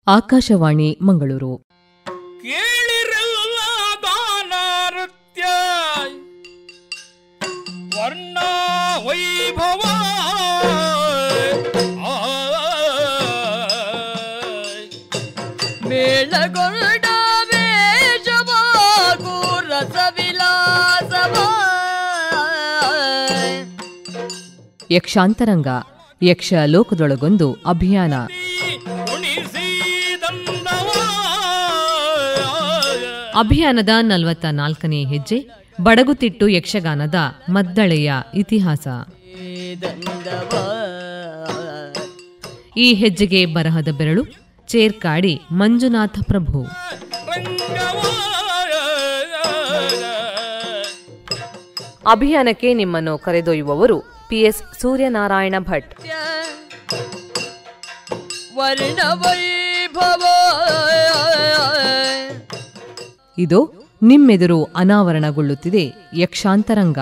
ಆಕಾಶವಾಣಿ ಮಂಗಳೂರು. ಕೇಳಿರಲ್ಲ ಗಾನ ನೃತ್ಯ ವರ್ಣ ವೈಭವ ಮೇಳಗೊಂಡ ವೇಷವಾಗೂ ರಸವಿಲಾಸವ. ಯಕ್ಷಾಂತರಂಗ ಯಕ್ಷ ಲೋಕದೊಳಗೊಂದು ಅಭಿಯಾನ. ಅಭಿಯಾನದ 44ನೇ ಹೆಜ್ಜೆ ಬಡಗುತಿಟ್ಟು ಯಕ್ಷಗಾನದ ಮದ್ದಳೆಯ ಇತಿಹಾಸ. ಈ ಹೆಜ್ಜೆಗೆ ಬರಹದ ಬೆರಳು ಚೇರ್ಕಾಡಿ ಮಂಜುನಾಥ ಪ್ರಭು. ಅಭಿಯಾನಕ್ಕೆ ನಿಮ್ಮನ್ನು ಕರೆದೊಯ್ಯುವವರು ಪಿಎಸ್ ಸೂರ್ಯನಾರಾಯಣ ಭಟ್. ಇದು ನಿಮ್ಮೆದುರು ಅನಾವರಣಗೊಳ್ಳುತ್ತಿದೆ ಯಕ್ಷಾಂತರಂಗ.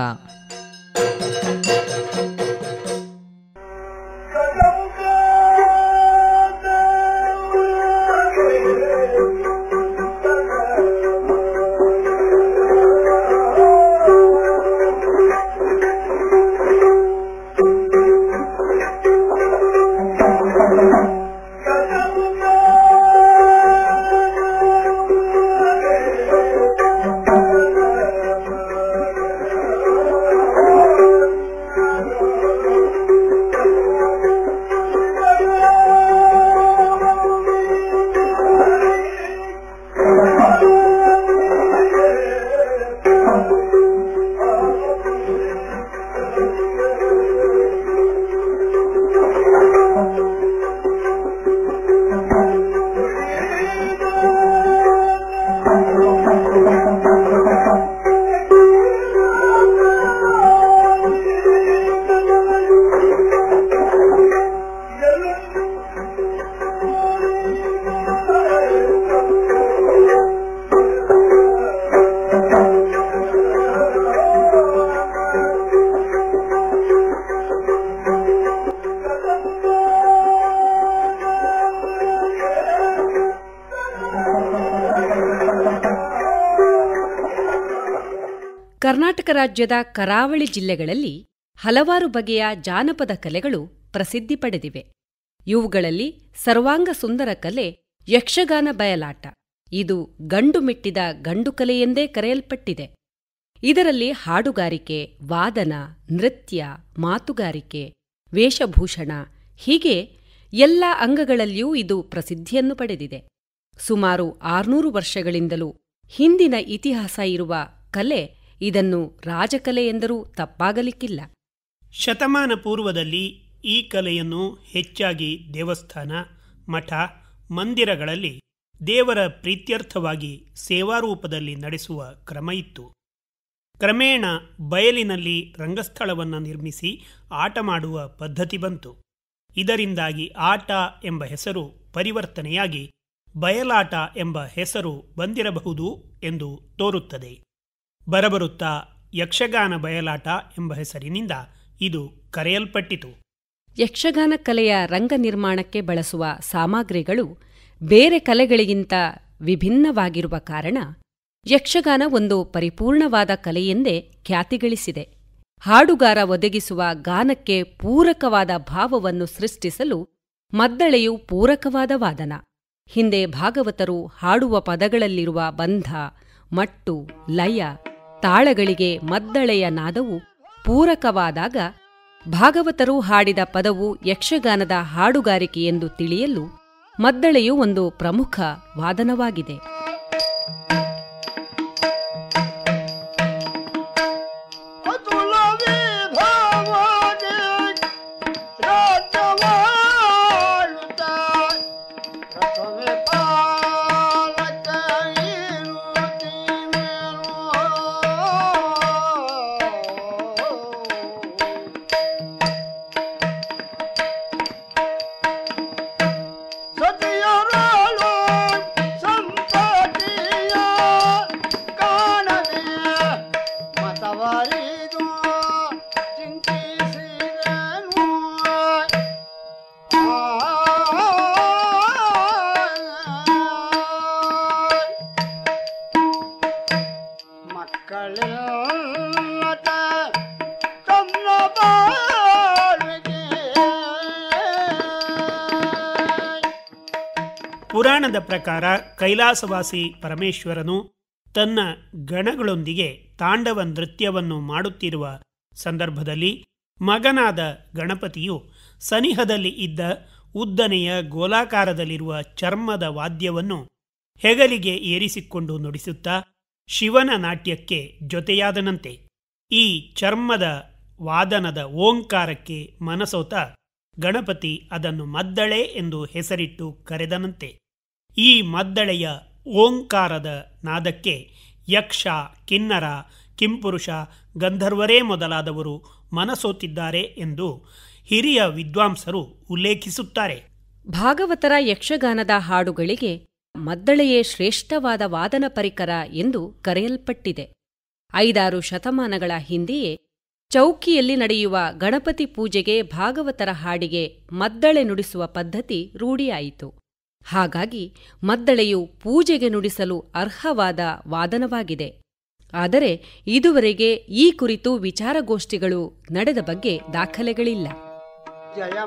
ಕರ್ನಾಟಕ ರಾಜ್ಯದ ಕರಾವಳಿ ಜಿಲ್ಲೆಗಳಲ್ಲಿ ಹಲವಾರು ಬಗೆಯ ಜಾನಪದ ಕಲೆಗಳು ಪ್ರಸಿದ್ಧಿ ಪಡೆದಿವೆ. ಇವುಗಳಲ್ಲಿ ಸರ್ವಾಂಗ ಸುಂದರ ಕಲೆ ಯಕ್ಷಗಾನ ಬಯಲಾಟ. ಇದು ಗಂಡು ಮೆಟ್ಟಿದ ಗಂಡು ಕಲೆಯೆಂದೇ ಕರೆಯಲ್ಪಟ್ಟಿದೆ. ಇದರಲ್ಲಿ ಹಾಡುಗಾರಿಕೆ, ವಾದನ, ನೃತ್ಯ, ಮಾತುಗಾರಿಕೆ, ವೇಷಭೂಷಣ ಹೀಗೆ ಎಲ್ಲ ಅಂಗಗಳಲ್ಲಿಯೂ ಇದು ಪ್ರಸಿದ್ಧಿಯನ್ನು ಪಡೆದಿದೆ. ಸುಮಾರು 600 ವರ್ಷಗಳಿಂದಲೂ ಹಿಂದಿನ ಇತಿಹಾಸ ಇರುವ ಕಲೆ. ಇದನ್ನು ರಾಜಕಲೆ ಎಂದರೂ ತಪ್ಪಾಗಲಿಕ್ಕಿಲ್ಲ. ಶತಮಾನ ಪೂರ್ವದಲ್ಲಿ ಈ ಕಲೆಯನ್ನು ಹೆಚ್ಚಾಗಿ ದೇವಸ್ಥಾನ, ಮಠ, ಮಂದಿರಗಳಲ್ಲಿ ದೇವರ ಪ್ರೀತ್ಯರ್ಥವಾಗಿ ಸೇವಾರೂಪದಲ್ಲಿ ನಡೆಸುವ ಕ್ರಮ ಇತ್ತು. ಕ್ರಮೇಣ ಬಯಲಿನಲ್ಲಿ ರಂಗಸ್ಥಳವನ್ನು ನಿರ್ಮಿಸಿ ಆಟ ಮಾಡುವ ಪದ್ಧತಿ ಬಂತು. ಇದರಿಂದಾಗಿ ಆಟ ಎಂಬ ಹೆಸರು ಪರಿವರ್ತನೆಯಾಗಿ ಬಯಲಾಟ ಎಂಬ ಹೆಸರು ಬಂದಿರಬಹುದು ಎಂದು ತೋರುತ್ತದೆ. ಬರಬರುತ್ತಾ ಯಕ್ಷಗಾನ ಬಯಲಾಟ ಎಂಬ ಹೆಸರಿನಿಂದ ಇದು ಕರೆಯಲ್ಪಟ್ಟಿತು. ಯಕ್ಷಗಾನ ಕಲೆಯ ರಂಗ ನಿರ್ಮಾಣಕ್ಕೆ ಬಳಸುವ ಸಾಮಗ್ರಿಗಳು ಬೇರೆ ಕಲೆಗಳಿಗಿಂತ ವಿಭಿನ್ನವಾಗಿರುವ ಕಾರಣ ಯಕ್ಷಗಾನ ಒಂದು ಪರಿಪೂರ್ಣವಾದ ಕಲೆಯೆಂದೇ ಖ್ಯಾತಿಗಳಿಸಿದೆ. ಹಾಡುಗಾರ ಒದಗಿಸುವ ಗಾನಕ್ಕೆ ಪೂರಕವಾದ ಭಾವವನ್ನು ಸೃಷ್ಟಿಸಲು ಮದ್ದಳೆಯು ಪೂರಕವಾದ ವಾದನ. ಹಿಂದೆ ಭಾಗವತರು ಹಾಡುವ ಪದಗಳಲ್ಲಿರುವ ಬಂಧ, ಮಟ್ಟು, ಲಯ, ತಾಳಗಳಿಗೆ ಮದ್ದಳೆಯ ನಾದವು ಪೂರಕವಾದಾಗ ಭಾಗವತರು ಹಾಡಿದ ಪದವು ಯಕ್ಷಗಾನದ ಹಾಡುಗಾರಿಕೆಯೆಂದು ತಿಳಿಯಲು ಮದ್ದಳೆಯು ಒಂದು ಪ್ರಮುಖ ವಾದನವಾಗಿದೆ. ಸತಿಯರಾಳು ಸಂತ ಪುರಾಣದ ಪ್ರಕಾರ ಕೈಲಾಸವಾಸಿ ಪರಮೇಶ್ವರನು ತನ್ನ ಗಣಗಳೊಂದಿಗೆ ತಾಂಡವ ನೃತ್ಯವನ್ನು ಮಾಡುತ್ತಿರುವ ಸಂದರ್ಭದಲ್ಲಿ ಮಗನಾದ ಗಣಪತಿಯು ಸನಿಹದಲ್ಲಿ ಇದ್ದ ಉದ್ದನೆಯ ಗೋಲಾಕಾರದಲ್ಲಿರುವ ಚರ್ಮದ ವಾದ್ಯವನ್ನು ಹೆಗಲಿಗೆ ಏರಿಸಿಕೊಂಡು ನುಡಿಸುತ್ತಾ ಶಿವನ ನಾಟ್ಯಕ್ಕೆ ಜೊತೆಯಾದನಂತೆ. ಈ ಚರ್ಮದ ವಾದನದ ಓಂಕಾರಕ್ಕೆ ಮನಸೋತ ಗಣಪತಿ ಅದನ್ನು ಮದ್ದಳೆ ಎಂದು ಹೆಸರಿಟ್ಟು ಕರೆದನಂತೆ. ಈ ಮದ್ದಳೆಯ ಓಂಕಾರದ ನಾದಕ್ಕೆ ಯಕ್ಷ, ಕಿನ್ನರ, ಕಿಂಪುರುಷ, ಗಂಧರ್ವರೇ ಮೊದಲಾದವರು ಮನಸೋತಿದ್ದಾರೆ ಎಂದು ಹಿರಿಯ ವಿದ್ವಾಂಸರು ಉಲ್ಲೇಖಿಸುತ್ತಾರೆ. ಭಾಗವತರ ಯಕ್ಷಗಾನದ ಹಾಡುಗಳಿಗೆ ಮದ್ದಳೆಯೇ ಶ್ರೇಷ್ಠವಾದ ವಾದನ ಪರಿಕರ ಎಂದು ಕರೆಯಲ್ಪಟ್ಟಿದೆ. 5-6 ಶತಮಾನಗಳ ಹಿಂದೆಯೇ ಚೌಕಿಯಲ್ಲಿ ನಡೆಯುವ ಗಣಪತಿ ಪೂಜೆಗೆ ಭಾಗವತರ ಹಾಡಿಗೆ ಮದ್ದಳೆ ನುಡಿಸುವ ಪದ್ಧತಿ ರೂಢಿಯಾಯಿತು. ಹಾಗಾಗಿ ಮದ್ದಳೆಯು ಪೂಜೆಗೆ ನುಡಿಸಲು ಅರ್ಹವಾದ ವಾದನವಾಗಿದೆ. ಆದರೆ ಇದುವರೆಗೆ ಈ ಕುರಿತು ವಿಚಾರಗೋಷ್ಠಿಗಳು ನಡೆದ ಬಗ್ಗೆ ದಾಖಲೆಗಳಿಲ್ಲ. ಜಯ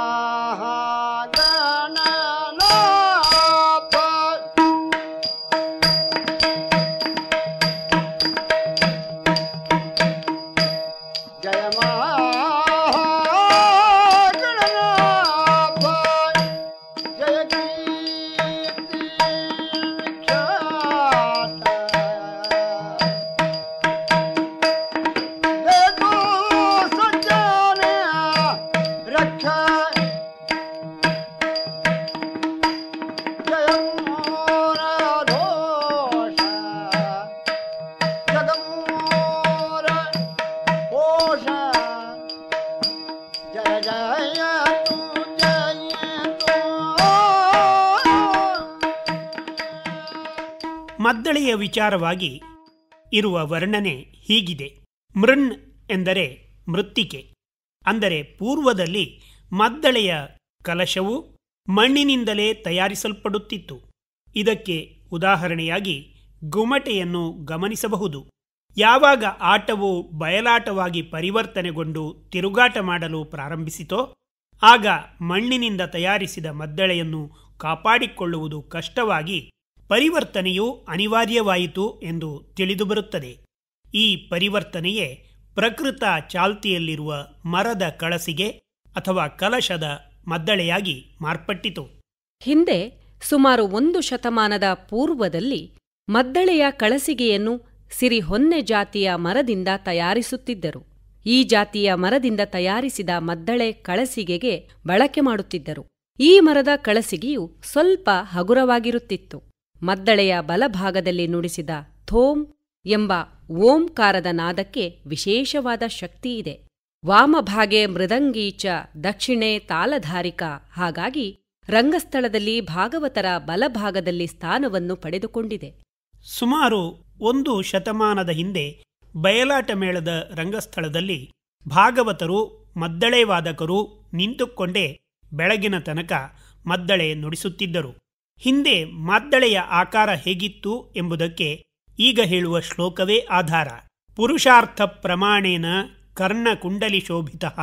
ಮದ್ದಳೆಯ ವಿಚಾರವಾಗಿ ಇರುವ ವರ್ಣನೆ ಹೀಗಿದೆ. ಮೃಣ್ ಎಂದರೆ ಮೃತ್ತಿಕೆ, ಅಂದರೆ ಪೂರ್ವದಲ್ಲಿ ಮದ್ದಳೆಯ ಕಲಶವು ಮಣ್ಣಿನಿಂದಲೇ ತಯಾರಿಸಲ್ಪಡುತ್ತಿತ್ತು. ಇದಕ್ಕೆ ಉದಾಹರಣೆಯಾಗಿ ಗುಮಟೆಯನ್ನು ಗಮನಿಸಬಹುದು. ಯಾವಾಗ ಆಟವು ಬಯಲಾಟವಾಗಿ ಪರಿವರ್ತನೆಗೊಂಡು ತಿರುಗಾಟ ಮಾಡಲು ಪ್ರಾರಂಭಿಸಿತೋ ಆಗ ಮಣ್ಣಿನಿಂದ ತಯಾರಿಸಿದ ಮದ್ದಳೆಯನ್ನು ಕಾಪಾಡಿಕೊಳ್ಳುವುದು ಕಷ್ಟವಾಗಿ ಪರಿವರ್ತನೆಯು ಅನಿವಾರ್ಯವಾಯಿತು ಎಂದು ತಿಳಿದುಬರುತ್ತದೆ. ಈ ಪರಿವರ್ತನೆಯೇ ಪ್ರಕೃತ ಚಾಲ್ತಿಯಲ್ಲಿರುವ ಮರದ ಕಳಸಿಗೆ ಅಥವಾ ಕಲಶದ ಮದ್ದಳೆಯಾಗಿ ಮಾರ್ಪಟ್ಟಿತು. ಹಿಂದೆ ಸುಮಾರು 1 ಶತಮಾನದ ಪೂರ್ವದಲ್ಲಿ ಮದ್ದಳೆಯ ಕಳಸಿಗೆಯನ್ನು ಸಿರಿಹೊನ್ನೆ ಜಾತಿಯ ಮರದಿಂದ ತಯಾರಿಸುತ್ತಿದ್ದರು. ಈ ಜಾತಿಯ ಮರದಿಂದ ತಯಾರಿಸಿದ ಮದ್ದಳೆ ಕಳಸಿಗೆಗೆ ಬಳಕೆ ಮಾಡುತ್ತಿದ್ದರು. ಈ ಮರದ ಕಳಸಿಗೆಯು ಸ್ವಲ್ಪ ಹಗುರವಾಗಿರುತ್ತಿತ್ತು. ಮದ್ದಳೆಯ ಬಲಭಾಗದಲ್ಲಿ ನುಡಿಸಿದ ಥೋಮ್ ಎಂಬ ಓಂಕಾರದ ನಾದಕ್ಕೆ ವಿಶೇಷವಾದ ಶಕ್ತಿಯಿದೆ. ವಾಮಭಾಗೆ ಮೃದಂಗೀಚ ದಕ್ಷಿಣೆ ತಾಲಧಾರಿಕ. ಹಾಗಾಗಿ ರಂಗಸ್ಥಳದಲ್ಲಿ ಭಾಗವತರ ಬಲಭಾಗದಲ್ಲಿ ಸ್ಥಾನವನ್ನು ಪಡೆದುಕೊಂಡಿದೆ. ಸುಮಾರು 1 ಶತಮಾನದ ಹಿಂದೆ ಬಯಲಾಟ ಮೇಳದ ರಂಗಸ್ಥಳದಲ್ಲಿ ಭಾಗವತರು ಮದ್ದಳೆ ವಾದಕರು ನಿಂತುಕೊಂಡೇ ಬೆಳಗಿನ ತನಕ ಮದ್ದಳೆ ನುಡಿಸುತ್ತಿದ್ದರು. ಹಿಂದೆ ಮದ್ದಳೆಯ ಆಕಾರ ಹೇಗಿತ್ತು ಎಂಬುದಕ್ಕೆ ಈಗ ಹೇಳುವ ಶ್ಲೋಕವೇ ಆಧಾರ. ಪುರುಷಾರ್ಥ ಪ್ರಮಾಣೇನ ಕರ್ಣಕುಂಡಲಿ ಶೋಭಿತಃ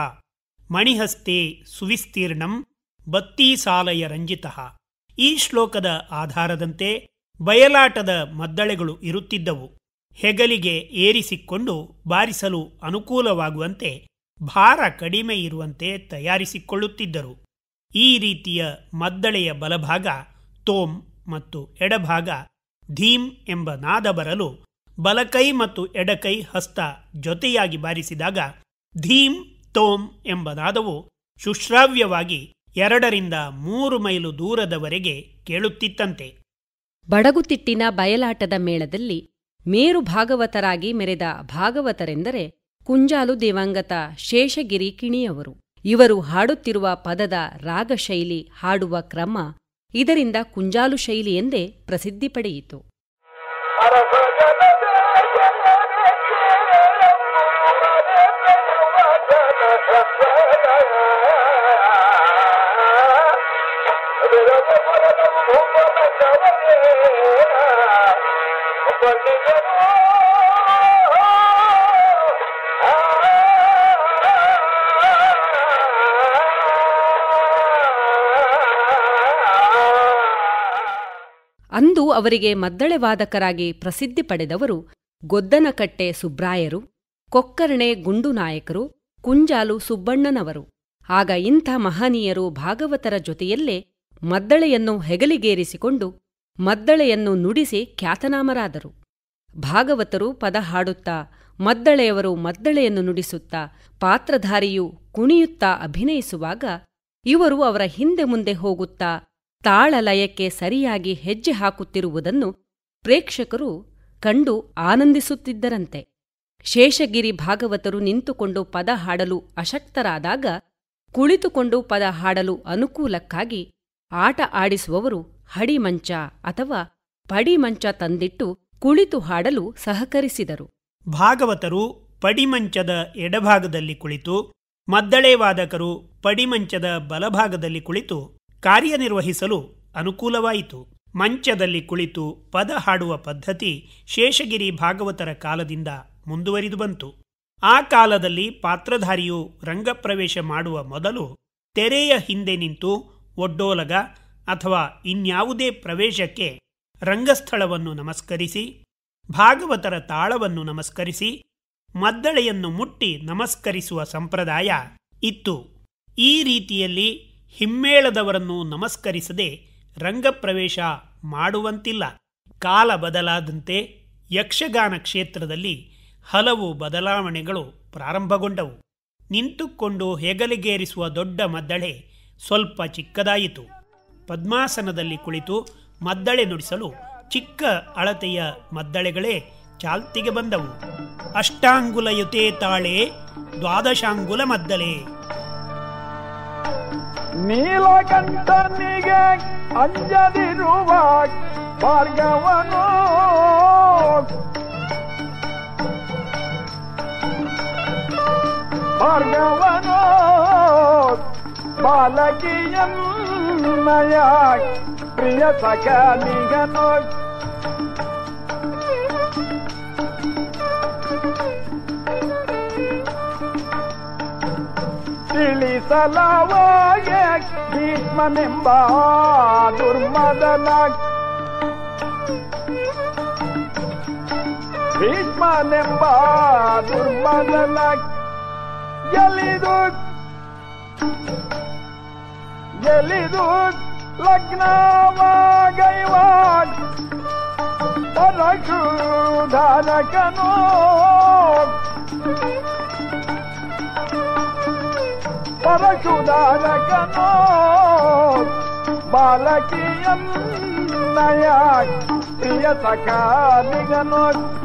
ಮಣಿಹಸ್ತೆ ಸುವಿಸ್ತೀರ್ಣಂ ಬತ್ತೀಸಾಲಯ ರಂಜಿತಃ. ಈ ಶ್ಲೋಕದ ಆಧಾರದಂತೆ ಬಯಲಾಟದ ಮದ್ದಳೆಗಳು ಇರುತ್ತಿದ್ದವು. ಹೆಗಲಿಗೆ ಏರಿಸಿಕೊಂಡು ಬಾರಿಸಲು ಅನುಕೂಲವಾಗುವಂತೆ ಭಾರ ಕಡಿಮೆ ಇರುವಂತೆ ತಯಾರಿಸಿಕೊಳ್ಳುತ್ತಿದ್ದರು. ಈ ರೀತಿಯ ಮದ್ದಳೆಯ ಬಲಭಾಗ ತೋಮ್ ಮತ್ತು ಎಡಭಾಗ ಧೀಮ್ ಎಂಬ ನಾದ ಬರಲು ಬಲಕೈ ಮತ್ತು ಎಡಕೈ ಹಸ್ತ ಜೊತೆಯಾಗಿ ಬಾರಿಸಿದಾಗ ಧೀಮ್ ತೋಮ್ ಎಂಬ ನಾದವು ಶುಶ್ರಾವ್ಯವಾಗಿ 2 ರಿಂದ 3 ಮೈಲು ದೂರದವರೆಗೆ ಕೇಳುತ್ತಿತ್ತಂತೆ. ಬಡಗುತಿಟ್ಟಿನ ಬಯಲಾಟದ ಮೇಳದಲ್ಲಿ ಮೇರು ಭಾಗವತರಾಗಿ ಮೆರೆದ ಭಾಗವತರೆಂದರೆ ಕುಂಜಾಲು ದಿವಂಗತ ಶೇಷಗಿರಿ ಕಿಣಿಯವರು. ಇವರು ಹಾಡುತ್ತಿರುವ ಪದದ ರಾಗಶೈಲಿ, ಹಾಡುವ ಕ್ರಮ ಇದರಿಂದ ಕುಂಜಾಲು ಶೈಲಿ ಎಂದೇ ಪ್ರಸಿದ್ಧಿ ಪಡೆಯಿತು. ಅಂದು ಅವರಿಗೆ ಮದ್ದಳೆ ವಾದಕರಾಗಿ ಪ್ರಸಿದ್ಧಿ ಪಡೆದವರು ಗೊದ್ದನಕಟ್ಟೆ ಸುಬ್ರಾಯರು, ಕೊಕ್ಕರ್ಣೆ ಗುಂಡುನಾಯಕರು, ಕುಂಜಾಲು ಸುಬ್ಬಣ್ಣನವರು. ಆಗ ಇಂಥ ಮಹನೀಯರು ಭಾಗವತರ ಜೊತೆಯಲ್ಲೇ ಮದ್ದಳೆಯನ್ನು ಹೆಗಲಿಗೇರಿಸಿಕೊಂಡು ಮದ್ದಳೆಯನ್ನು ನುಡಿಸಿ ಖ್ಯಾತನಾಮರಾದರು. ಭಾಗವತರು ಪದ ಹಾಡುತ್ತಾ, ಮದ್ದಳೆಯವರು ಮದ್ದಳೆಯನ್ನು ನುಡಿಸುತ್ತಾ, ಪಾತ್ರಧಾರಿಯು ಕುಣಿಯುತ್ತಾ ಅಭಿನಯಿಸುವಾಗ ಇವರು ಅವರ ಹಿಂದೆ ಮುಂದೆ ಹೋಗುತ್ತಾ ತಾಳಲಯಕ್ಕೆ ಸರಿಯಾಗಿ ಹೆಜ್ಜೆ ಹಾಕುತ್ತಿರುವುದನ್ನು ಪ್ರೇಕ್ಷಕರು ಕಂಡು ಆನಂದಿಸುತ್ತಿದ್ದರಂತೆ. ಶೇಷಗಿರಿ ಭಾಗವತರು ನಿಂತುಕೊಂಡು ಪದ ಹಾಡಲು ಅಶಕ್ತರಾದಾಗ ಕುಳಿತುಕೊಂಡು ಪದ ಹಾಡಲು ಅನುಕೂಲಕ್ಕಾಗಿ ಆಟ ಆಡಿಸುವವರು ಹಡಿಮಂಚ ಅಥವಾ ಪಡಿಮಂಚ ತಂದಿಟ್ಟು ಕುಳಿತು ಹಾಡಲು ಸಹಕರಿಸಿದರು. ಭಾಗವತರು ಪಡಿಮಂಚದ ಎಡಭಾಗದಲ್ಲಿ ಕುಳಿತು, ಮದ್ದಳೆ ವಾದಕರು ಪಡಿಮಂಚದ ಬಲಭಾಗದಲ್ಲಿ ಕುಳಿತು ಕಾರ್ಯನಿರ್ವಹಿಸಲು ಅನುಕೂಲವಾಯಿತು. ಮಂಚದಲ್ಲಿ ಕುಳಿತು ಪದ ಹಾಡುವ ಪದ್ಧತಿ ಶೇಷಗಿರಿ ಭಾಗವತರ ಕಾಲದಿಂದ ಮುಂದುವರಿದು ಬಂತು. ಆ ಕಾಲದಲ್ಲಿ ಪಾತ್ರಧಾರಿಯು ರಂಗಪ್ರವೇಶ ಮಾಡುವ ಮೊದಲು ತೆರೆಯ ಹಿಂದೆ ನಿಂತು ಒಡ್ಡೋಲಗ ಅಥವಾ ಇನ್ಯಾವುದೇ ಪ್ರವೇಶಕ್ಕೆ ರಂಗಸ್ಥಳವನ್ನು ನಮಸ್ಕರಿಸಿ, ಭಾಗವತರ ತಾಳವನ್ನು ನಮಸ್ಕರಿಸಿ, ಮದ್ದಳೆಯನ್ನು ಮುಟ್ಟಿ ನಮಸ್ಕರಿಸುವ ಸಂಪ್ರದಾಯ ಇತ್ತು. ಈ ರೀತಿಯಲ್ಲಿ ಹಿಮ್ಮೇಳದವರನ್ನು ನಮಸ್ಕರಿಸದೆ ರಂಗಪ್ರವೇಶ ಮಾಡುವಂತಿಲ್ಲ. ಕಾಲ ಬದಲಾದಂತೆ ಯಕ್ಷಗಾನ ಕ್ಷೇತ್ರದಲ್ಲಿ ಹಲವು ಬದಲಾವಣೆಗಳು ಪ್ರಾರಂಭಗೊಂಡವು. ನಿಂತುಕೊಂಡು ಹೆಗಲಿಗೇರಿಸುವ ದೊಡ್ಡ ಮದ್ದಳೆ ಸ್ವಲ್ಪ ಚಿಕ್ಕದಾಯಿತು. ಪದ್ಮಾಸನದಲ್ಲಿ ಕುಳಿತು ಮದ್ದಳೆ ನುಡಿಸಲು ಚಿಕ್ಕ ಅಳತೆಯ ಮದ್ದಳೆಗಳೇ ಚಾಲ್ತಿಗೆ ಬಂದವು. ಅಷ್ಟಾಂಗುಲಯುತೆ ತಾಳೆ, ದ್ವಾದಶಾಂಗುಲ ಮದ್ದಳೆ. ನೀಲಕಂಠನಿಗೆ ಅಂಜದಿರುವ ಭಾರ್ಗವನು ಬಾಲಕಿಯನ್ನಯ ಪ್ರಿಯ ಸಖನಿಗನು ತಿಳಿಸಲಾವಾಗೆ ಭೀಷ್ಮನೆಂಬ ದುರ್ಮದನ ಎಲಿದು ಲಗ್ನವಾಗೈವಾಗ್ ಪರಶುಧಾರಕನೋ ಬಾಲಕಿಯನ್ನಯ ಪ್ರಿಯ ಸಖನಿಗನೋ.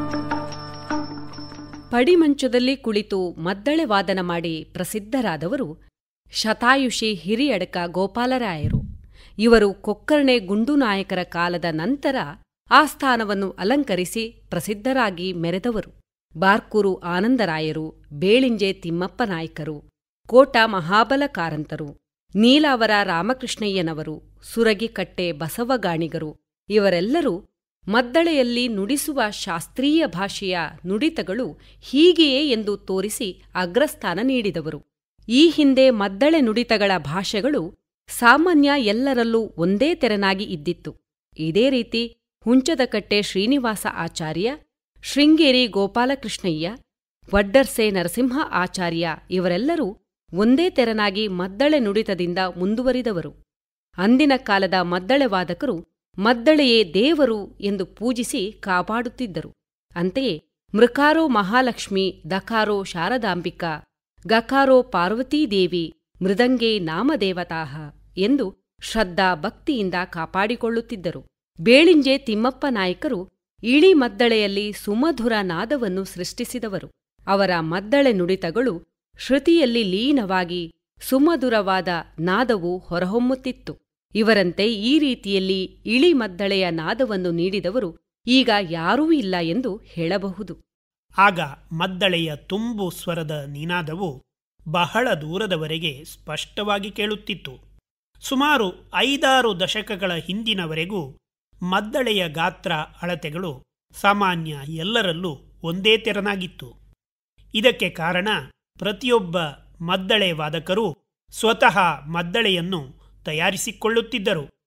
ಪಡಿಮಂಚದಲ್ಲಿ ಕುಳಿತು ಮದ್ದಳೆ ವಾದನ ಮಾಡಿ ಪ್ರಸಿದ್ಧರಾದವರು ಶತಾಯುಷಿ ಹಿರಿಯಡಕ ಗೋಪಾಲರಾಯರು. ಇವರು ಕೊಕ್ಕರ್ಣೆ ಗುಂಡುನಾಯಕರ ಕಾಲದ ನಂತರ ಆ ಸ್ಥಾನವನ್ನು ಅಲಂಕರಿಸಿ ಪ್ರಸಿದ್ಧರಾಗಿ ಮೆರೆದವರು. ಬಾರ್ಕೂರು ಆನಂದರಾಯರು, ಬೇಳಿಂಜೆ ತಿಮ್ಮಪ್ಪ ನಾಯ್ಕರು, ಕೋಟ ಮಹಾಬಲ ಕಾರಂತರು, ನೀಲಾವರ ರಾಮಕೃಷ್ಣಯ್ಯನವರು, ಸುರಗಿಕಟ್ಟೆ ಬಸವಗಾಣಿಗರು ಇವರೆಲ್ಲರೂ ಮದ್ದಳೆಯಲ್ಲಿ ನುಡಿಸುವ ಶಾಸ್ತ್ರೀಯ ಭಾಷೆಯ ನುಡಿತಗಳು ಹೀಗೆಯೇ ಎಂದು ತೋರಿಸಿ ಅಗ್ರಸ್ಥಾನ ನೀಡಿದವರು. ಈ ಹಿಂದೆ ಮದ್ದಳೆ ನುಡಿತಗಳ ಭಾಷೆಗಳು ಸಾಮಾನ್ಯ ಎಲ್ಲರಲ್ಲೂ ಒಂದೇ ತೆರನಾಗಿ ಇದ್ದಿತ್ತು. ಇದೇ ರೀತಿ ಹುಂಚದಕಟ್ಟೆ ಶ್ರೀನಿವಾಸ ಆಚಾರ್ಯ, ಶೃಂಗೇರಿ ಗೋಪಾಲಕೃಷ್ಣಯ್ಯ, ವಡ್ಡರ್ಸೆ ನರಸಿಂಹ ಆಚಾರ್ಯ ಇವರೆಲ್ಲರೂ ಒಂದೇ ತೆರನಾಗಿ ಮದ್ದಳೆ ನುಡಿತದಿಂದ ಮುಂದುವರಿದವರು. ಅಂದಿನ ಕಾಲದ ಮದ್ದಳೆ ವಾದಕರು ಮದ್ದಳೆಯೇ ದೇವರು ಎಂದು ಪೂಜಿಸಿ ಕಾಪಾಡುತ್ತಿದ್ದರು. ಅಂತೆಯೇ ಮೃಕಾರೋ ಮಹಾಲಕ್ಷ್ಮಿ, ದಕಾರೋ ಶಾರದಾಂಬಿಕಾ, ಗಕಾರೋ ಪಾರ್ವತೀದೇವಿ, ಮೃದಂಗೆ ನಾಮದೇವತಾಹ ಎಂದು ಶ್ರದ್ಧಾ ಭಕ್ತಿಯಿಂದ ಕಾಪಾಡಿಕೊಳ್ಳುತ್ತಿದ್ದರು. ಬೇಳಿಂಜೆ ತಿಮ್ಮಪ್ಪ ನಾಯ್ಕರು ಇಳಿ ಮದ್ದಳೆಯಲ್ಲಿ ಸುಮಧುರ ನಾದವನ್ನು ಸೃಷ್ಟಿಸಿದವರು. ಅವರ ಮದ್ದಳೆ ನುಡಿತಗಳು ಶ್ರುತಿಯಲ್ಲಿ ಲೀನವಾಗಿ ಸುಮಧುರವಾದ ನಾದವು ಹೊರಹೊಮ್ಮುತ್ತಿತ್ತು. ಇವರಂತೆ ಈ ರೀತಿಯಲ್ಲಿ ಇಳಿ ಮದ್ದಳೆಯ ನಾದವನ್ನು ನೀಡಿದವರು ಈಗ ಯಾರೂ ಇಲ್ಲ ಎಂದು ಹೇಳಬಹುದು. ಆಗ ಮದ್ದಳೆಯ ತುಂಬು ಸ್ವರದ ನಿನಾದವು ಬಹಳ ದೂರದವರೆಗೆ ಸ್ಪಷ್ಟವಾಗಿ ಕೇಳುತ್ತಿತ್ತು. ಸುಮಾರು 5-6 ದಶಕಗಳ ಹಿಂದಿನವರೆಗೂ ಮದ್ದಳೆಯ ಗಾತ್ರ ಅಳತೆಗಳು ಸಾಮಾನ್ಯ ಎಲ್ಲರಲ್ಲೂ ಒಂದೇ ತೆರನಾಗಿತ್ತು. ಇದಕ್ಕೆ ಕಾರಣ ಪ್ರತಿಯೊಬ್ಬ ಮದ್ದಳೆ ವಾದಕರು ಸ್ವತಃ ಮದ್ದಳೆಯನ್ನು ತಯಾರಿಸಿಕೊಳ್ಳುತ್ತಿದ್ದರು.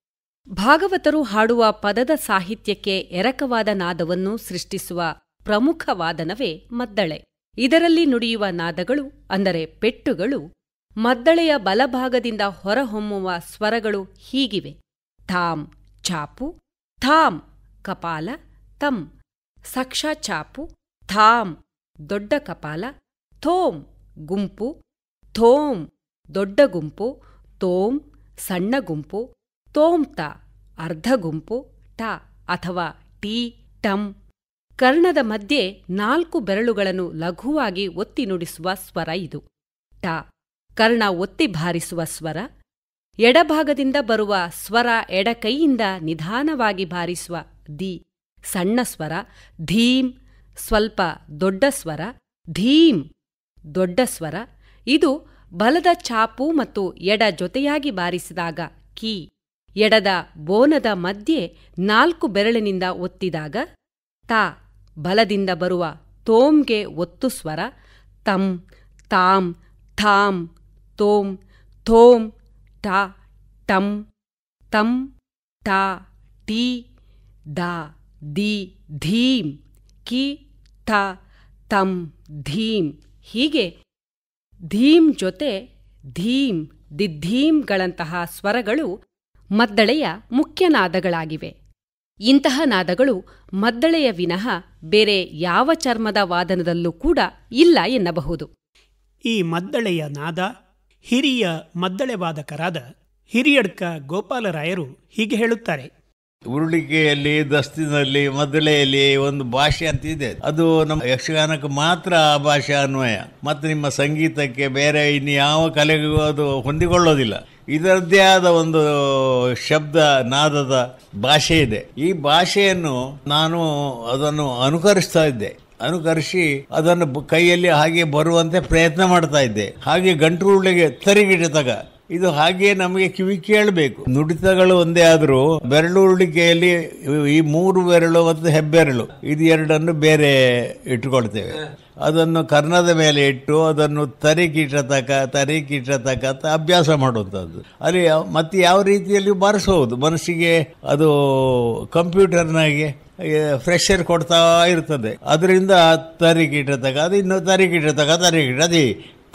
ಭಾಗವತರು ಹಾಡುವ ಪದದ ಸಾಹಿತ್ಯಕ್ಕೆ ಎರಕವಾದ ನಾದವನ್ನು ಸೃಷ್ಟಿಸುವ ಪ್ರಮುಖ ವಾದನವೇ ಮದ್ದಳೆ. ಇದರಲ್ಲಿ ನುಡಿಯುವ ನಾದಗಳು ಅಂದರೆ ಪೆಟ್ಟುಗಳು ಮದ್ದಳೆಯ ಬಲಭಾಗದಿಂದ ಹೊರಹೊಮ್ಮುವ ಸ್ವರಗಳು ಹೀಗಿವೆ: ಥಾಮ್ ಚಾಪು, ಥಾಮ್ ಕಪಾಲ, ತಂ ಸಕ್ಷ ಚಾಪು, ಥಾಮ್ ದೊಡ್ಡ ಕಪಾಲ, ಥೋಮ್ ಗುಂಪು, ಥೋಮ್ ದೊಡ್ಡ ಗುಂಪು, ತೋಮ್ ಸಣ್ಣ ಗುಂಪು, ತೋಮ್ತ ಅರ್ಧ ಗುಂಪು, ಟ ಅಥವಾ ಟಿ ಟಂ. ಕರ್ಣದ ಮಧ್ಯೆ 4 ಬೆರಳುಗಳನ್ನು ಲಘುವಾಗಿ ಒತ್ತಿ ನುಡಿಸುವ ಸ್ವರ ಇದು. ಟ ಕರ್ಣ ಒತ್ತಿ ಭಾರಿಸುವ ಸ್ವರ. ಎಡಭಾಗದಿಂದ ಬರುವ ಸ್ವರ ಎಡಕೈಯಿಂದ ನಿಧಾನವಾಗಿ ಭಾರಿಸುವ ದಿ ಸಣ್ಣ ಸ್ವರ. ಧೀಂ ಸ್ವಲ್ಪ ದೊಡ್ಡ ಸ್ವರ. ಧೀಂ ದೊಡ್ಡ ಸ್ವರ. ಇದು ಬಲದ ಚಾಪು ಮತ್ತು ಎಡ ಜೊತೆಯಾಗಿ ಬಾರಿಸಿದಾಗ ಕೀ. ಎಡದ ಬೋನದ ಮಧ್ಯೆ 4 ಬೆರಳಿನಿಂದ ಒತ್ತಿದಾಗ ತಾ. ಬಲದಿಂದ ಬರುವ ತೋಮ್ಗೆ ಒತ್ತು ಸ್ವರ. ತಂ ತಾಂ ಥಾಂ ತೋಂ ಥೋಂ ಟ ಟಂ ತಂ ಟ ಟಿ ದ ದಿ ಧೀಂ ಕಿ ಥ ತಂ ಧೀಂ. ಹೀಗೆ ಧೀಂ ಜೊತೆ ಧೀಂ ದಿದ್ಧೀಂಗಳಂತಹ ಸ್ವರಗಳು ಮದ್ದಳೆಯ ಮುಖ್ಯ ನಾದಗಳಾಗಿವೆ. ಇಂತಹ ನಾದಗಳು ಮದ್ದಳೆಯ ವಿನಃ ಬೇರೆ ಯಾವ ಚರ್ಮದ ವಾದನದಲ್ಲೂ ಕೂಡ ಇಲ್ಲ ಎನ್ನಬಹುದು. ಈ ಮದ್ದಳೆಯ ನಾದ ಹಿರಿಯ ಮದ್ದಳೆ ವಾದಕರಾದ ಹಿರಿಯಡ್ಕ ಗೋಪಾಲರಾಯರು ಹೀಗೆ ಹೇಳುತ್ತಾರೆ: ಉರುಳಿಕೆಯಲ್ಲಿ, ದಸ್ತಿನಲ್ಲಿ, ಮದ್ದಳೆಯಲ್ಲಿ ಒಂದು ಭಾಷೆ ಅಂತ ಇದೆ. ಅದು ನಮ್ಮ ಯಕ್ಷಗಾನಕ್ಕೆ ಮಾತ್ರ ಆ ಭಾಷೆ ಅನ್ವಯ. ಮತ್ತು ನಿಮ್ಮ ಸಂಗೀತಕ್ಕೆ ಬೇರೆ ಇನ್ಯಾವ ಕಲೆಗೂ ಅದು ಹೊಂದಿಕೊಳ್ಳೋದಿಲ್ಲ. ಇದರದ್ದೇ ಆದ ಒಂದು ಶಬ್ದ ನಾದದ ಭಾಷೆ ಇದೆ. ಈ ಭಾಷೆಯನ್ನು ನಾನು ಅದನ್ನು ಅನುಕರಿಸ್ತಾ ಇದ್ದೆ. ಅನುಕರಿಸಿ ಅದನ್ನು ಕೈಯಲ್ಲಿ ಹಾಗೆ ಬರುವಂತೆ ಪ್ರಯತ್ನ ಮಾಡ್ತಾ ಇದ್ದೆ. ಹಾಗೆ ಗಂಟುರುಳಿಗೆ ತರಿಗಿಡತಗ ಇದು ಹಾಗೆ ನಮಗೆ ಕಿವಿ ಕೇಳಬೇಕು. ನುಡಿತಗಳು ಒಂದೇ ಆದರೂ ಬೆರಳು ಉರುಳಿಕೆಯಲ್ಲಿ ಈ 3 ಬೆರಳು ಮತ್ತು ಹೆಬ್ಬೆರಳು ಇದು 2 ಬೇರೆ ಇಟ್ಟುಕೊಳ್ತೇವೆ. ಅದನ್ನು ಕರ್ಣದ ಮೇಲೆ ಇಟ್ಟು ಅದನ್ನು ತರಿಕಿಟ್ಟತಕ್ಕ ಅಂತ ಅಭ್ಯಾಸ ಮಾಡುವಂಥದ್ದು. ಅಲ್ಲಿ ಮತ್ತೆ ಯಾವ ರೀತಿಯಲ್ಲಿ ಬಾರಿಸಬಹುದು. ಮನಸ್ಸಿಗೆ ಅದು ಕಂಪ್ಯೂಟರ್ನಾಗೆ ಫ್ರೆಶರ್ ಕೊಡ್ತಾ ಇರ್ತದೆ. ಅದರಿಂದ ತರಿಕಿಟ್ಟತಕ್ಕ ಅದು ಇನ್ನು ತರಿಕಿಟ್ಟದಿ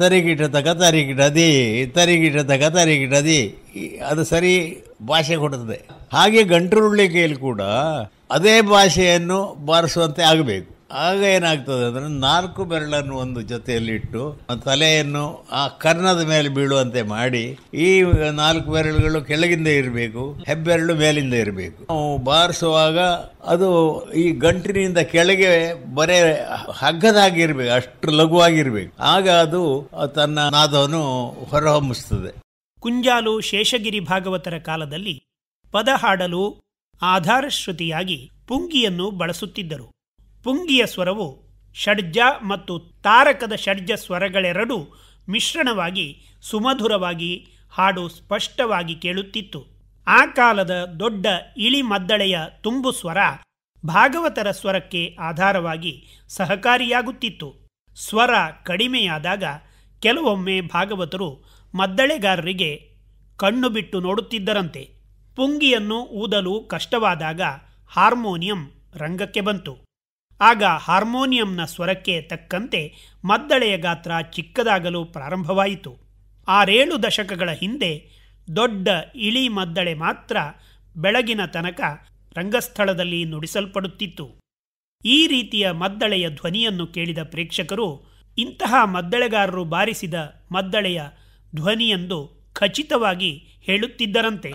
ಅದು ಸರಿ ಭಾಷೆ ಕೊಡುತ್ತದೆ. ಹಾಗೆ ಗಂಟುರುಳಿಕೆಯಲ್ಲಿ ಕೂಡ ಅದೇ ಭಾಷೆಯನ್ನು ಬಾರಿಸುವಂತೆ ಆಗಬೇಕು. ಆಗ ಏನಾಗ್ತದೆ ಅಂದರೆ 4 ಬೆರಳನ್ನು ಒಂದು ಜೊತೆಯಲ್ಲಿಟ್ಟು ತಲೆಯನ್ನು ಆ ಕರ್ಣದ ಮೇಲೆ ಬೀಳುವಂತೆ ಮಾಡಿ ಈ 4 ಬೆರಳುಗಳು ಕೆಳಗಿಂದ ಇರಬೇಕು, ಹೆಬ್ಬೆರಳು ಮೇಲಿಂದ ಇರಬೇಕು. ನಾವು ಬಾರಿಸುವಾಗ ಅದು ಈ ಗಂಟಿನಿಂದ ಕೆಳಗೆ ಬರೇ ಹಗ್ಗದಾಗಿರ್ಬೇಕು, ಅಷ್ಟು ಲಘುವಾಗಿರ್ಬೇಕು. ಆಗ ಅದು ತನ್ನ ನಾದವನ್ನು ಹೊರಹೊಮ್ಮಿಸ್ತದೆ. ಕುಂಜಾಲು ಶೇಷಗಿರಿ ಭಾಗವತರ ಕಾಲದಲ್ಲಿ ಪದ ಹಾಡಲು ಆಧಾರಶ್ರುತಿಯಾಗಿ ಪುಂಗಿಯನ್ನು ಬಳಸುತ್ತಿದ್ದರು. ಪುಂಗಿಯ ಸ್ವರವು ಷಡ್ಜ ಮತ್ತು ತಾರಕದ ಷಡ್ಜ ಸ್ವರಗಳೆರಡೂ ಮಿಶ್ರಣವಾಗಿ ಸುಮಧುರವಾಗಿ ಹಾಡು ಸ್ಪಷ್ಟವಾಗಿ ಕೇಳುತ್ತಿತ್ತು. ಆ ಕಾಲದ ದೊಡ್ಡ ಇಳಿ ಮದ್ದಳೆಯ ತುಂಬು ಸ್ವರ ಭಾಗವತರ ಸ್ವರಕ್ಕೆ ಆಧಾರವಾಗಿ ಸಹಕಾರಿಯಾಗುತ್ತಿತ್ತು. ಸ್ವರ ಕಡಿಮೆಯಾದಾಗ ಕೆಲವೊಮ್ಮೆ ಭಾಗವತರು ಮದ್ದಳೆಗಾರರಿಗೆ ಕಣ್ಣು ಬಿಟ್ಟು ನೋಡುತ್ತಿದ್ದರಂತೆ. ಪುಂಗಿಯನ್ನು ಊದಲು ಕಷ್ಟವಾದಾಗ ಹಾರ್ಮೋನಿಯಂ ರಂಗಕ್ಕೆ ಬಂತು. ಆಗ ಹಾರ್ಮೋನಿಯಂನ ಸ್ವರಕ್ಕೆ ತಕ್ಕಂತೆ ಮದ್ದಳೆಯ ಗಾತ್ರ ಚಿಕ್ಕದಾಗಲು ಪ್ರಾರಂಭವಾಯಿತು. 6-7 ದಶಕಗಳ ಹಿಂದೆ ದೊಡ್ಡ ಇಳಿ ಮದ್ದಳೆ ಮಾತ್ರ ಬೆಳಗಿನ ತನಕ ರಂಗಸ್ಥಳದಲ್ಲಿ ನುಡಿಸಲ್ಪಡುತ್ತಿತ್ತು. ಈ ರೀತಿಯ ಮದ್ದಳೆಯ ಧ್ವನಿಯನ್ನು ಕೇಳಿದ ಪ್ರೇಕ್ಷಕರು ಇಂತಹ ಮದ್ದಳೆಗಾರರು ಬಾರಿಸಿದ ಮದ್ದಳೆಯ ಧ್ವನಿಯೆಂದು ಖಚಿತವಾಗಿ ಹೇಳುತ್ತಿದ್ದರಂತೆ.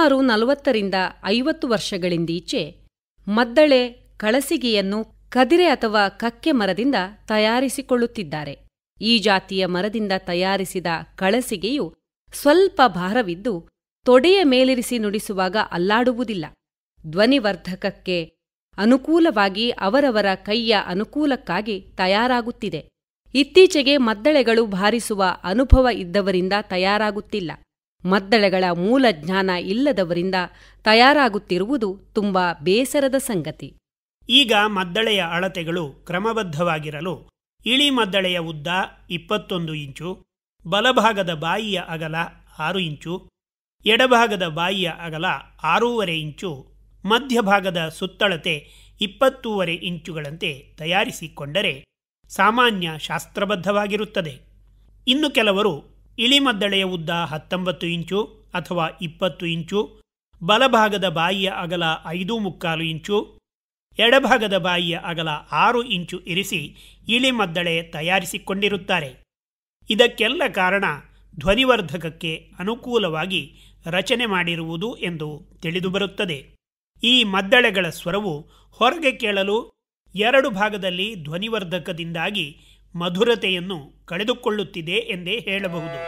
ಸುಮಾರು 40-50 ವರ್ಷಗಳಿಂದೀಚೆ ಮದ್ದಳೆ ಕಳಸಿಗೆಯನ್ನು ಕದಿರೆ ಅಥವಾ ಕಕ್ಕೆ ಮರದಿಂದ ತಯಾರಿಸಿಕೊಳ್ಳುತ್ತಿದ್ದಾರೆ. ಈ ಜಾತಿಯ ಮರದಿಂದ ತಯಾರಿಸಿದ ಕಳಸಿಗೆಯು ಸ್ವಲ್ಪ ಭಾರವಿದ್ದು ತೊಡೆಯ ಮೇಲಿರಿಸಿ ನುಡಿಸುವಾಗ ಅಲ್ಲಾಡುವುದಿಲ್ಲ. ಧ್ವನಿವರ್ಧಕಕ್ಕೆ ಅನುಕೂಲವಾಗಿ ಅವರವರ ಕೈಯ ಅನುಕೂಲಕ್ಕಾಗಿ ತಯಾರಾಗುತ್ತಿದೆ. ಇತ್ತೀಚೆಗೆ ಮದ್ದಳೆಗಳು ಬಾರಿಸುವ ಅನುಭವ ಇದ್ದವರಿಂದ ತಯಾರಾಗುತ್ತಿಲ್ಲ. ಮದ್ದಳೆಗಳ ಮೂಲ ಜ್ಞಾನ ಇಲ್ಲದವರಿಂದ ತಯಾರಾಗುತ್ತಿರುವುದು ತುಂಬಾ ಬೇಸರದ ಸಂಗತಿ. ಈಗ ಮದ್ದಳೆಯ ಅಳತೆಗಳು ಕ್ರಮಬದ್ಧವಾಗಿರಲು ಇಳಿ ಮದ್ದಳೆಯ ಉದ್ದ 21 ಇಂಚು, ಬಲಭಾಗದ ಬಾಯಿಯ ಅಗಲ 6 ಇಂಚು, ಎಡಭಾಗದ ಬಾಯಿಯ ಅಗಲ 6.5 ಇಂಚು, ಮಧ್ಯಭಾಗದ ಸುತ್ತಳತೆ 20.5 ಇಂಚುಗಳಂತೆ ತಯಾರಿಸಿಕೊಂಡರೆ ಸಾಮಾನ್ಯ ಶಾಸ್ತ್ರಬದ್ಧವಾಗಿರುತ್ತದೆ. ಇನ್ನು ಕೆಲವರು ಇಳಿಮದ್ದಳೆಯ ಉದ್ದ 19 ಇಂಚು ಅಥವಾ 20 ಇಂಚು, ಬಲಭಾಗದ ಬಾಯಿಯ ಅಗಲ 5.25 ಇಂಚು, ಎಡಭಾಗದ ಬಾಯಿಯ ಅಗಲ 6 ಇಂಚು ಇರಿಸಿ ಇಳಿಮದ್ದಳೆ ತಯಾರಿಸಿಕೊಂಡಿರುತ್ತಾರೆ. ಇದಕ್ಕೆಲ್ಲ ಕಾರಣ ಧ್ವನಿವರ್ಧಕಕ್ಕೆ ಅನುಕೂಲವಾಗಿ ರಚನೆ ಮಾಡಿರುವುದು ಎಂದು ತಿಳಿದುಬರುತ್ತದೆ. ಈ ಮದ್ದಳೆಗಳ ಸ್ವರವು ಹೊರಗೆ ಕೇಳಲು 2 ಭಾಗದಲ್ಲಿ ಧ್ವನಿವರ್ಧಕದಿಂದಾಗಿ ಮಧುರತೆಯನ್ನು ಕಳೆದುಕೊಳ್ಳುತ್ತಿದೆ ಎಂದೇ ಹೇಳಬಹುದು.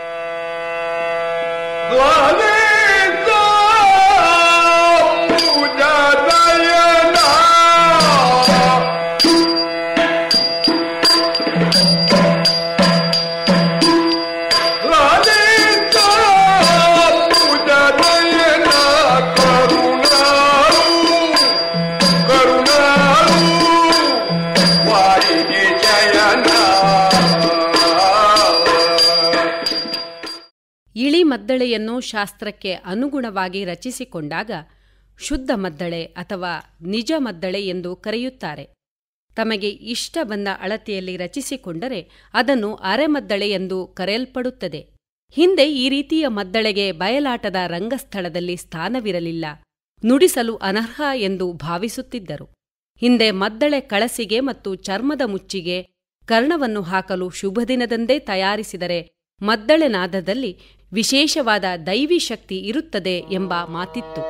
ಮದ್ದಳೆಯನ್ನು ಶಾಸ್ತ್ರಕ್ಕೆ ಅನುಗುಣವಾಗಿ ರಚಿಸಿಕೊಂಡಾಗ ಶುದ್ಧ ಮದ್ದಳೆ ಅಥವಾ ನಿಜ ಮದ್ದಳೆ ಎಂದು ಕರೆಯುತ್ತಾರೆ. ತಮಗೆ ಇಷ್ಟ ಬಂದ ಅಳತೆಯಲ್ಲಿ ರಚಿಸಿಕೊಂಡರೆ ಅದನ್ನು ಅರೆಮದ್ದಳೆ ಎಂದು ಕರೆಯಲ್ಪಡುತ್ತದೆ. ಹಿಂದೆ ಈ ರೀತಿಯ ಮದ್ದಳೆಗೆ ಬಯಲಾಟದ ರಂಗಸ್ಥಳದಲ್ಲಿ ಸ್ಥಾನವಿರಲಿಲ್ಲ, ನುಡಿಸಲು ಅನರ್ಹ ಎಂದು ಭಾವಿಸುತ್ತಿದ್ದರು. ಹಿಂದೆ ಮದ್ದಳೆ ಕಳಸಿಗೆ ಮತ್ತು ಚರ್ಮದ ಮುಚ್ಚಿಗೆ ಕರ್ಣವನ್ನು ಹಾಕಲು ಶುಭದಿನದಂದೇ ತಯಾರಿಸಿದರೆ ಮದ್ದಳೆ ನಾದದಲ್ಲಿ ವಿಶೇಷವಾದ ದೈವಿ ಶಕ್ತಿ ಇರುತ್ತದೆ ಎಂಬ ಮಾತಿತ್ತು.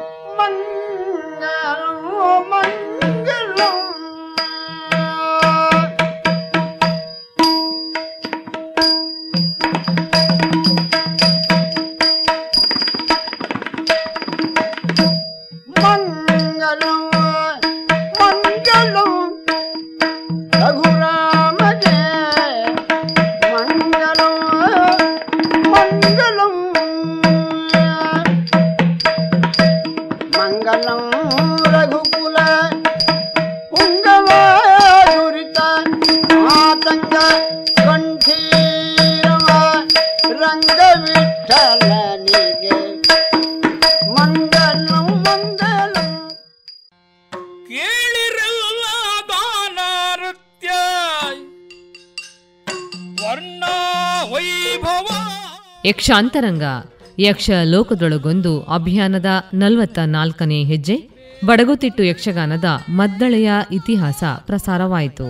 ಯಕ್ಷಾಂತರಂಗ ಯಕ್ಷ ಲೋಕದೊಳಗೊಂದು ಅಭಿಯಾನದ 44ನೇ ಹೆಜ್ಜೆ ಬಡಗುತಿಟ್ಟು ಯಕ್ಷಗಾನದ ಮದ್ದಳೆಯ ಇತಿಹಾಸ ಪ್ರಸಾರವಾಯಿತು.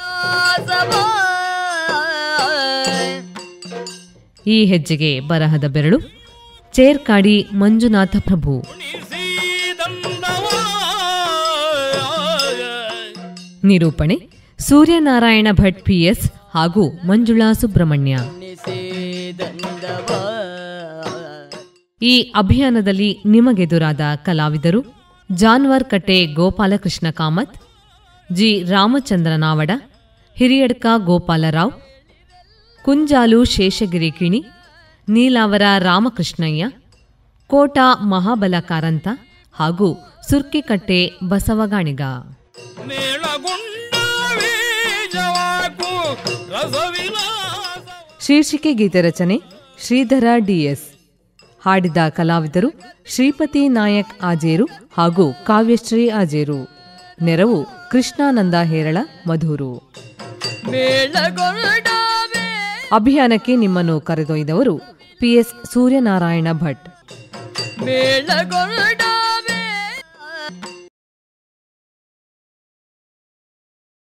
ಈ ಹೆಜ್ಜೆಗೆ ಬರಹದ ಬೆರಳು ಚೇರ್ಕಾಡಿ ಮಂಜುನಾಥ ಪ್ರಭು. ನಿರೂಪಣೆ ಸೂರ್ಯನಾರಾಯಣ ಭಟ್ PS ಹಾಗೂ ಮಂಜುಳಾ ಸುಬ್ರಹ್ಮಣ್ಯ. ಈ ಅಭಿಯಾನದಲ್ಲಿ ನಿಮಗೆದುರಾದ ಕಲಾವಿದರು ಜಾನ್ವರ್ ಕಟ್ಟೆ ಗೋಪಾಲಕೃಷ್ಣ ಕಾಮತ್, ಜಿ ರಾಮಚಂದ್ರ ನಾವಡ, ಹಿರಿಯಡ್ಕ ಗೋಪಾಲರಾವ್, ಕುಂಜಾಲು ಶೇಷಗಿರಿ ಕಿಣಿ, ನೀಲಾವರ ರಾಮಕೃಷ್ಣಯ್ಯ, ಕೋಟ ಮಹಾಬಲ ಕಾರಂತ ಹಾಗೂ ಸುರ್ಕಿಕಟ್ಟೆ ಬಸವಗಾಣಿಗ. ಶೀರ್ಷಿಕೆ ಗೀತೆ ರಚನೆ ಶ್ರೀಧರ DS. ಹಾಡಿದ ಕಲಾವಿದರು ಶ್ರೀಪತಿ ನಾಯಕ್ ಆಜೇರು ಹಾಗೂ ಕಾವ್ಯಶ್ರೀ ಆಜೇರು. ನೆರವು ಕೃಷ್ಣಾನಂದ ಹೇರಳ ಮಧೂರು. ಅಭಿಯಾನಕ್ಕೆ ನಿಮ್ಮನ್ನು ಕರೆದೊಯ್ದವರು PS ಸೂರ್ಯನಾರಾಯಣ ಭಟ್.